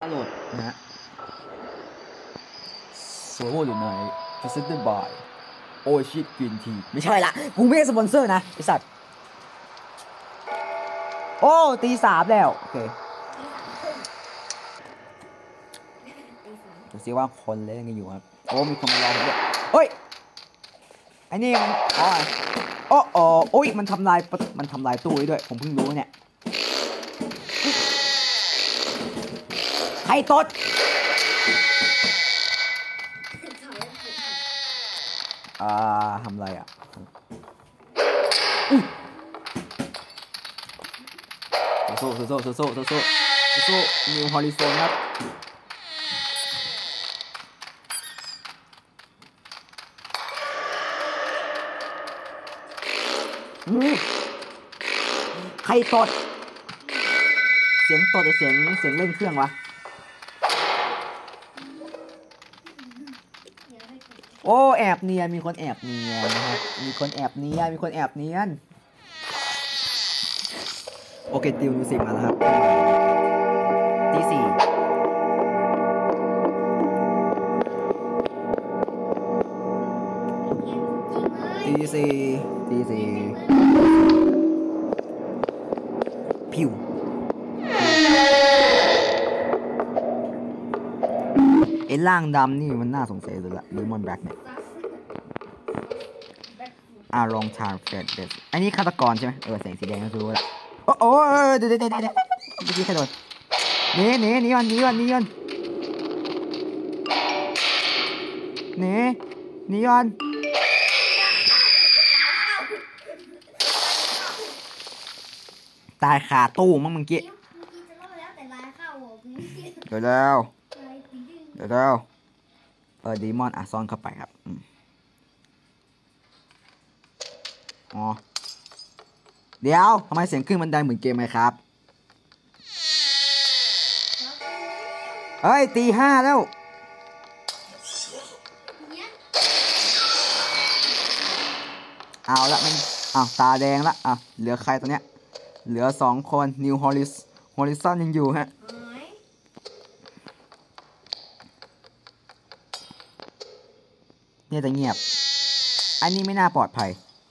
โหลดนะฮะโซโล่อยู่ไหน Presented by Oasis Green Tea ไม่ใช่ละกูไม่ได้สปอนเซอร์นะไอสัตว์โอ้ตีสามแล้วโอเคดูซิว่าคนเล่นกันอยู่ครับโอ้มีคนมารอผมด้วยเฮ้ยไอ้นี่มันโอ้ยมันทำลายตู้ด้วยผมเพิ่งรู้เนี่ยใครตดทำอะไรอ่ะสู้นิวฮอริซอนครับใครตดเสียงตดหรือเสียงเล่นเครื่องวะโอ้แอบเนียนมีคนแอบเนียนนะครับมีคนแอบเนียนโอเคติวมิวสิกมาแล้วครับตีสี่ผิวไอ้ล่างดำนี่มันน่าสงสัยสุดละเลมอนแบล็กเนี่ยลองทางเฟดอันนี้ฆาตกรใช่ไหมแสงสีแดงก็รู้ละโอ้เดี๋ยวเมื่อกี้ใครโดนหนีก่อนตายขาตู้มั้งเมื่อกี้เดี๋ยวดีมอนซ่อนเข้าไปครับเดี๋ยวทำไมเสียงขึ้นบันไดเหมือนเกมไหมครับเฮ้ยตีห้าแล้วเอาละมันตาแดงละเหลือใครตัวเนี้ยเหลือ2คนนิวฮอริซอนยังอยู่ฮะเนี่ยแต่เงียบอันนี้ไม่น่าปลอดภัย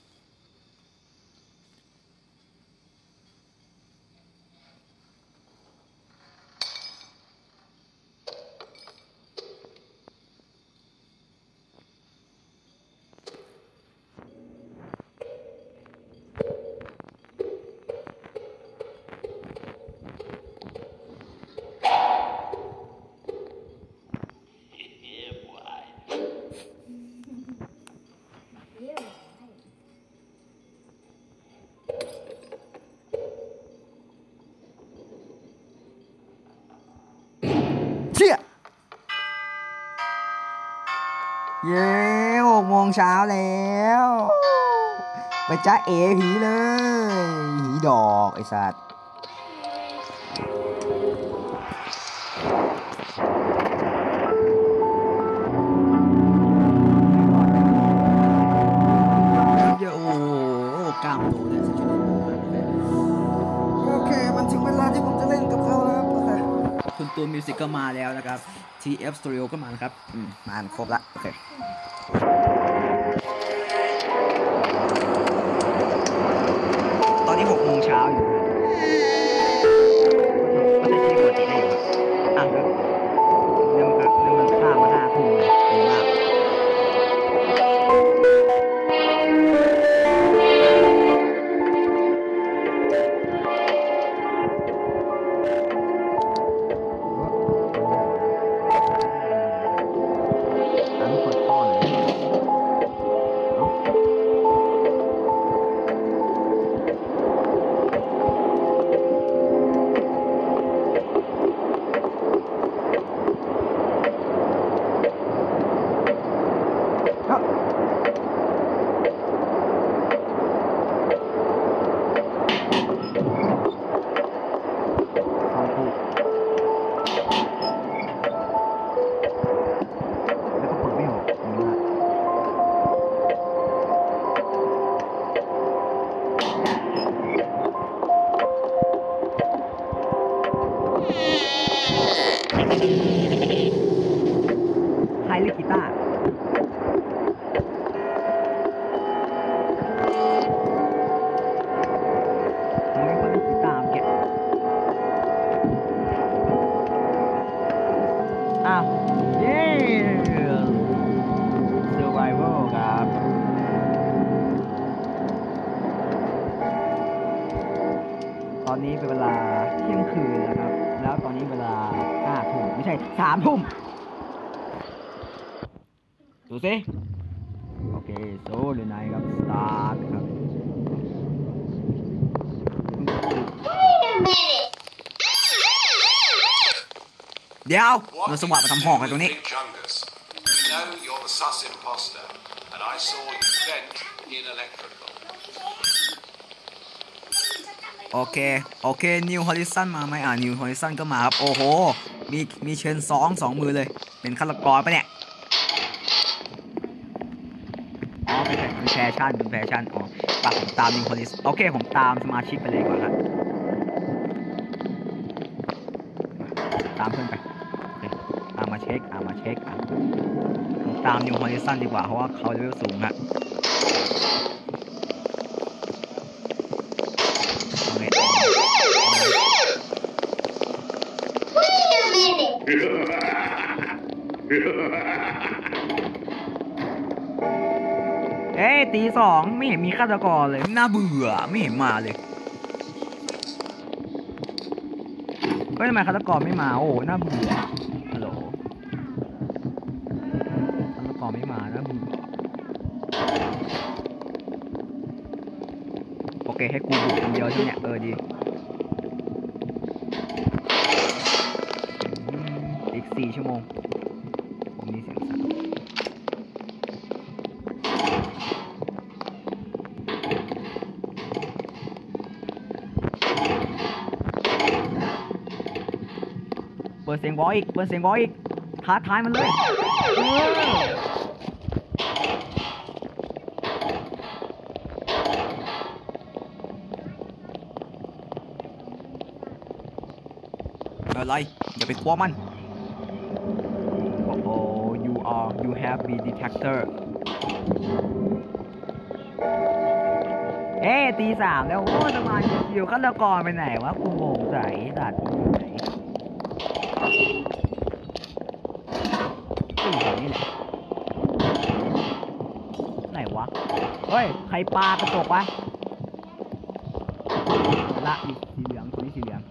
เย้6 โมงเช้าแล้วไปจ้าผีเลยผีดอกไอ้สัตว์โอ้กล้ามโตเลยโอเคมันถึงเวลาที่ผมจะเล่นกับเขาแล้วครับคุณตูนมิวสิกก็มาแล้วนะครับ TF Studio ก็มาแล้วครับมาครบละโอเคตอนนี้6 โมงเช้าอยู่ก็ใช้ชีวิตปกติได้อยู่ครับเนี่ยมันข้ามมา5 ทุ่มเลยดีมากเปิดท่อเลยใครเล่นกีตาร์มันไม่ค่อยเล่นกีตาร์แกอ้าวเย้ Survival ครับตอนนี้เป็นเวลาเที่ยงคืนแล้วครับแล้วตอนนี้เวลา5 ทุ่มไม่ใช่3 ทุ่มดูสิโอเคโซเดี๋ยวไหนครับสตาร์ทครับเดี๋ยวเราสวัสดิ์มาทำห้องกันตรงนี้โอเคนิวฮอริซอนมาไหมนิวฮอริซอนก็มาครับโอ้โหมีเชิญสองมือเลยเป็นฆาตกรปะเนี่ยอ๋อเป็นแฟชั่นอ๋อปากผมตามนิวฮอริซโอเคผมตามสมาชิกไปเลยก่อนครับตามเพื่อนไปโอเคมาเช็คตามนิวฮอริซอนดีกว่าเพราะว่าเขาเลเวลสูงอะเอ้ยตี 2ไม่เห็นมีฆาตกรเลยน่าเบื่อไม่เห็นมาเลยเฮ้ยทำไมฆาตกรไม่มาโอ้น่าเบื่อฮัลโหลฆาตกรไม่มาน่าเบื่อโอเคให้กูบุกคนเดียวใช่ไหมเนี่ยดีอีก4 ชั่วโมงผมมีเสียงสั่นเปิดเสียงบออีกท้าทายมันเลยอะไรอย่าไปกลัวมันโอ้ you have been detector ตี 3แล้วโอ้สมาชิกอยู่ฆาตกรไปไหนวะกูงงใจสัตว์นี่แหละไหนวะเฮ้ยใครปากระจกวะละสีเหลืองตัวนี้สีเหลือง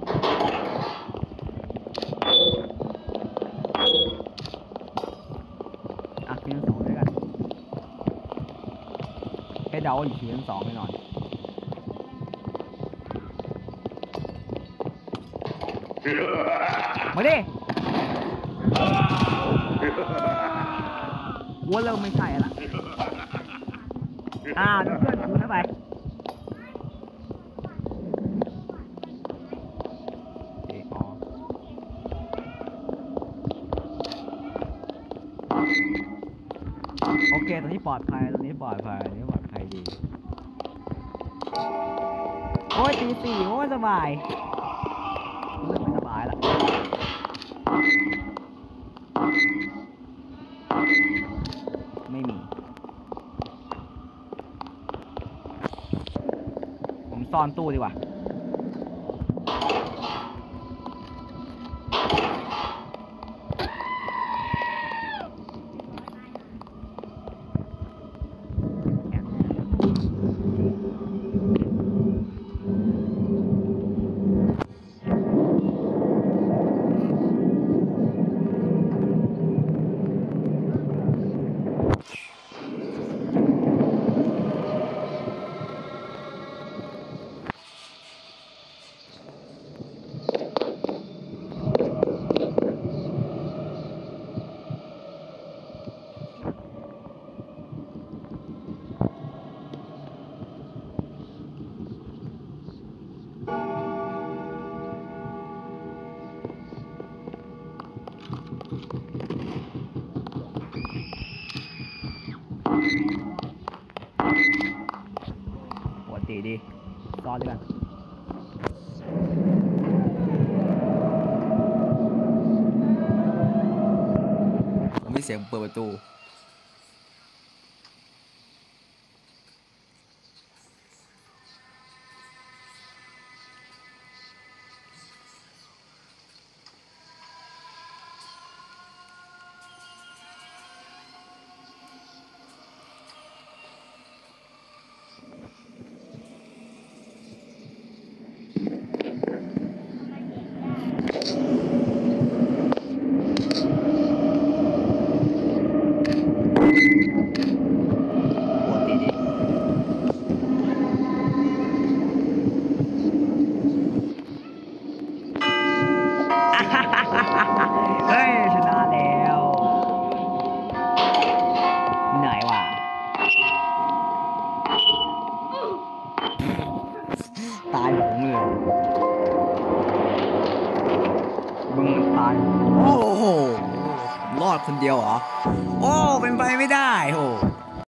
ซีซั่น 2ด้วยกันให้เดาอีกซีซั่น 2แน่นอนมาดิว่าเริ่มไม่ใช่ละดูเพื่อนคุณเข้าไปโอเคตอนนี้ปลอดภัยดีโอ้ยตี 4โอ้ยสบายเริ่มไม่สบายละไม่มีผมซ่อนตู้ดีกว่าปกติดีซ่อนด้วยกันมีเสียงเปิดประตูเฮ้ยชนะแล้วเหนื่อยว่ะตายหงเลยมึงตายโอ้โหรอดคนเดียวเหรอโอ้เป็นไปไม่ได้โห